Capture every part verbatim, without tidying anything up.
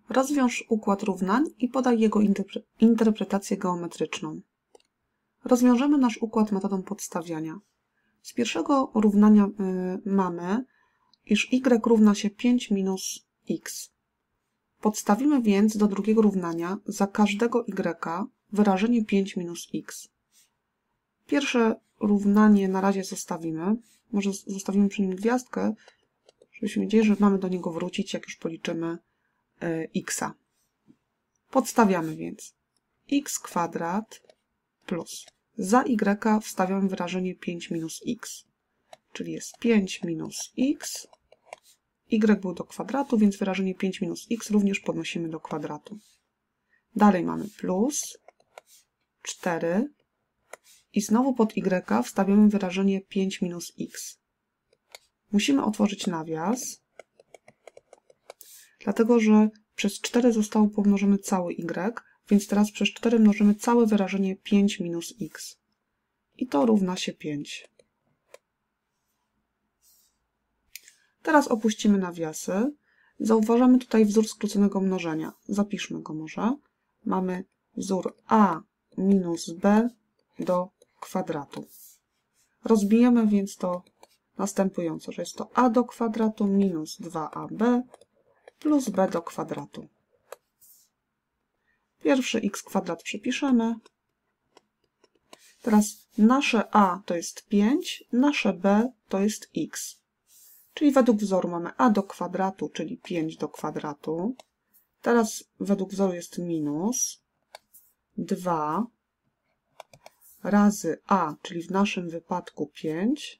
Rozwiąż układ równań i podaj jego interpre interpretację geometryczną. Rozwiążemy nasz układ metodą podstawiania. Z pierwszego równania y, mamy, iż y równa się pięć minus x. Podstawimy więc do drugiego równania za każdego y wyrażenie pięć minus x. Pierwsze równanie na razie zostawimy. Może zostawimy przy nim gwiazdkę, żebyśmy wiedzieli, że mamy do niego wrócić, jak już policzymy y, x. Podstawiamy więc x kwadrat plus za y wstawiamy wyrażenie pięć minus x, czyli jest pięć minus x. Y był do kwadratu, więc wyrażenie pięć minus x również podnosimy do kwadratu. Dalej mamy plus cztery i znowu pod y wstawiamy wyrażenie pięć minus x. Musimy otworzyć nawias, dlatego że przez cztery został pomnożony cały y, więc teraz przez cztery mnożymy całe wyrażenie pięć minus x. I to równa się pięć. Teraz opuścimy nawiasy. Zauważamy tutaj wzór skróconego mnożenia. Zapiszmy go może. Mamy wzór a minus b do kwadratu. Rozbijemy więc to następująco, że jest to a do kwadratu minus dwa a b plus b do kwadratu. Pierwszy x kwadrat przepiszemy. Teraz nasze a to jest pięć, nasze b to jest x. Czyli według wzoru mamy a do kwadratu, czyli pięć do kwadratu. Teraz według wzoru jest minus dwa razy a, czyli w naszym wypadku pięć,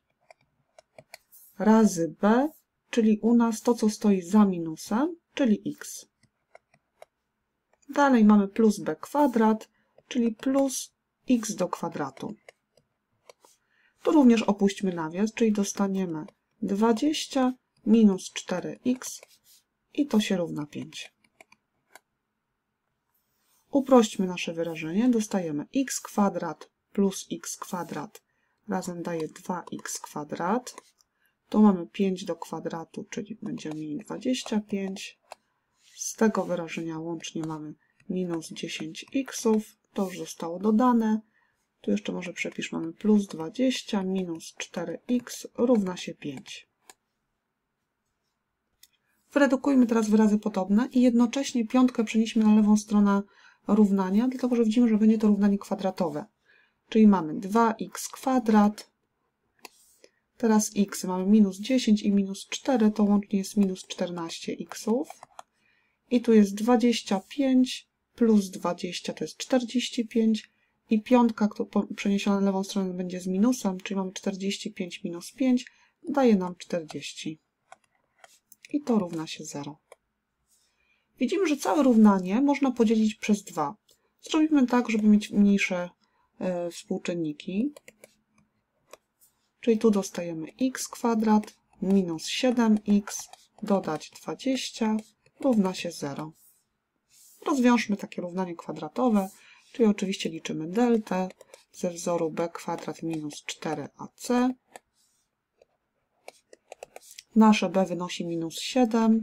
razy b, czyli u nas to, co stoi za minusem, czyli x. Dalej mamy plus b kwadrat, czyli plus x do kwadratu. Tu również opuśćmy nawias, czyli dostaniemy dwadzieścia minus cztery x i to się równa pięć. Uprośćmy nasze wyrażenie. Dostajemy x kwadrat plus x kwadrat razem daje dwa x kwadrat. Tu mamy pięć do kwadratu, czyli będziemy mieli dwadzieścia pięć. Z tego wyrażenia łącznie mamy minus dziesięć x. To już zostało dodane. Tu jeszcze może przepisz, mamy plus dwadzieścia minus cztery x równa się pięć. Wyredukujmy teraz wyrazy podobne i jednocześnie piątkę przenieśmy na lewą stronę równania, dlatego że widzimy, że będzie to równanie kwadratowe. Czyli mamy dwa x kwadrat, teraz x mamy minus dziesięć i minus cztery, to łącznie jest minus czternaście x. I tu jest dwadzieścia pięć plus dwadzieścia to jest czterdzieści pięć. I piątka, która przeniesiona na lewą stronę będzie z minusem, czyli mamy czterdzieści pięć minus pięć, daje nam czterdzieści. I to równa się zero. Widzimy, że całe równanie można podzielić przez dwa. Zrobimy tak, żeby mieć mniejsze e, współczynniki. Czyli tu dostajemy x kwadrat minus siedem x dodać dwadzieścia równa się zero. Rozwiążmy takie równanie kwadratowe. Czyli oczywiście liczymy deltę ze wzoru b kwadrat minus cztery a c. Nasze b wynosi minus siedem.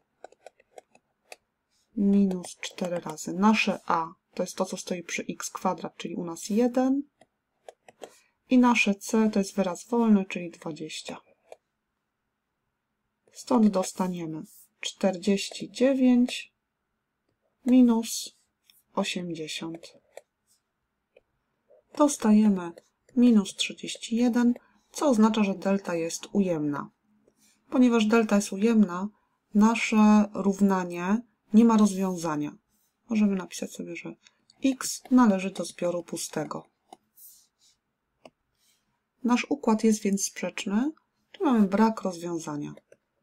Minus cztery razy. Nasze a to jest to, co stoi przy x kwadrat, czyli u nas jeden. I nasze c to jest wyraz wolny, czyli dwadzieścia. Stąd dostaniemy czterdzieści dziewięć minus osiemdziesiąt. Dostajemy minus trzydzieści jeden, co oznacza, że delta jest ujemna. Ponieważ delta jest ujemna, nasze równanie nie ma rozwiązania. Możemy napisać sobie, że x należy do zbioru pustego. Nasz układ jest więc sprzeczny, czyli mamy brak rozwiązania.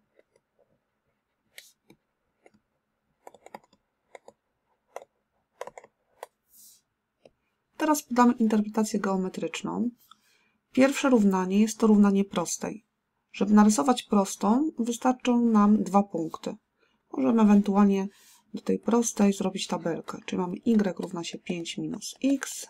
Teraz podamy interpretację geometryczną. Pierwsze równanie jest to równanie prostej. Żeby narysować prostą, wystarczą nam dwa punkty. Możemy ewentualnie do tej prostej zrobić tabelkę, czyli mamy y równa się pięć minus x.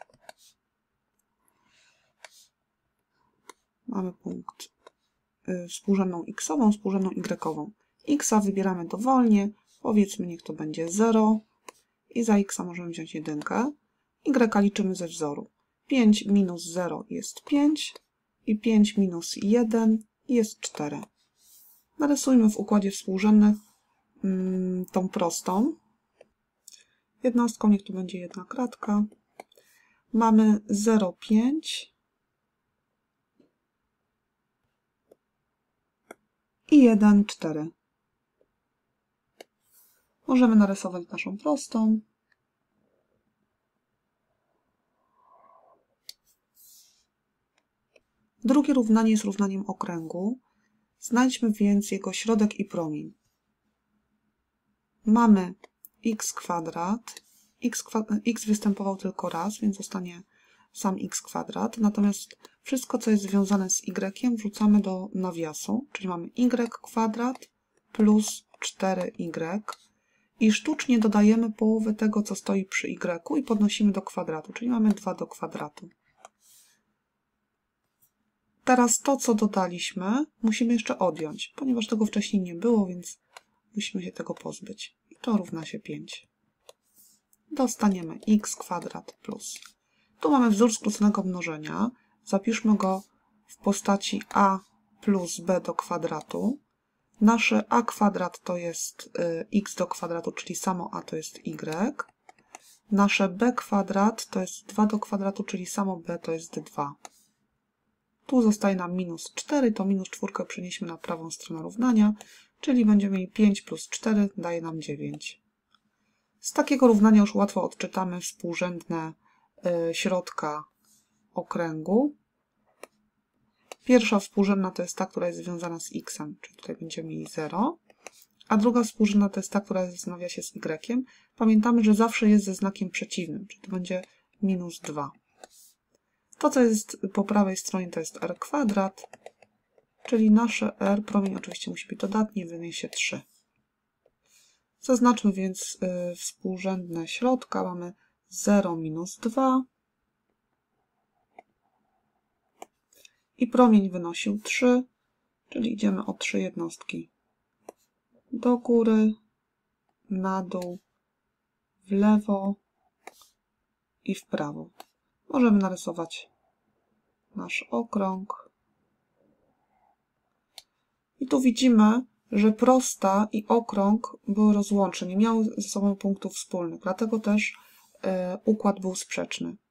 Mamy punkt y, współrzędną x-ową, współrzędną y-ową. X wybieramy dowolnie, Powiedzmy, niech to będzie zero i za x możemy wziąć jedynkę. Y liczymy ze wzoru. pięć minus zero jest pięć i pięć minus jeden jest cztery. Narysujmy w układzie współrzędnych mm, tą prostą. Jednostką niech tu będzie jedna kratka. Mamy zero przecinek pięć i jeden przecinek cztery. Możemy narysować naszą prostą. Drugie równanie jest równaniem okręgu. Znajdźmy więc jego środek i promień. Mamy x kwadrat. X, x występował tylko raz, więc zostanie sam x kwadrat. Natomiast wszystko, co jest związane z y, wrzucamy do nawiasu. Czyli mamy y kwadrat plus cztery y. I sztucznie dodajemy połowę tego, co stoi przy y i podnosimy do kwadratu. Czyli mamy dwa do kwadratu. Teraz to, co dodaliśmy, musimy jeszcze odjąć, ponieważ tego wcześniej nie było, więc musimy się tego pozbyć. I to równa się pięć. Dostaniemy x kwadrat plus. Tu mamy wzór skróconego mnożenia. Zapiszmy go w postaci a plus b do kwadratu. Nasze a kwadrat to jest x do kwadratu, czyli samo a to jest y. Nasze b kwadrat to jest dwa do kwadratu, czyli samo b to jest dwa. Tu zostaje nam minus cztery, to minus cztery przenieśmy na prawą stronę równania, czyli będziemy mieli pięć plus cztery daje nam dziewięć. Z takiego równania już łatwo odczytamy współrzędne y, środka okręgu. Pierwsza współrzędna to jest ta, która jest związana z x, czyli tutaj będziemy mieli zero, a druga współrzędna to jest ta, która jest w nawiasie z y. Pamiętamy, że zawsze jest ze znakiem przeciwnym, czyli to będzie minus dwa. To, co jest po prawej stronie, to jest r kwadrat, czyli nasze r, promień oczywiście musi być dodatni, wyniesie trzy. Zaznaczmy więc y, współrzędne środka. Mamy zero minus dwa i promień wynosił trzy, czyli idziemy o trzy jednostki do góry, na dół, w lewo i w prawo. Możemy narysować nasz okrąg. I tu widzimy, że prosta i okrąg były rozłączne, nie miały ze sobą punktów wspólnych, dlatego też y, układ był sprzeczny.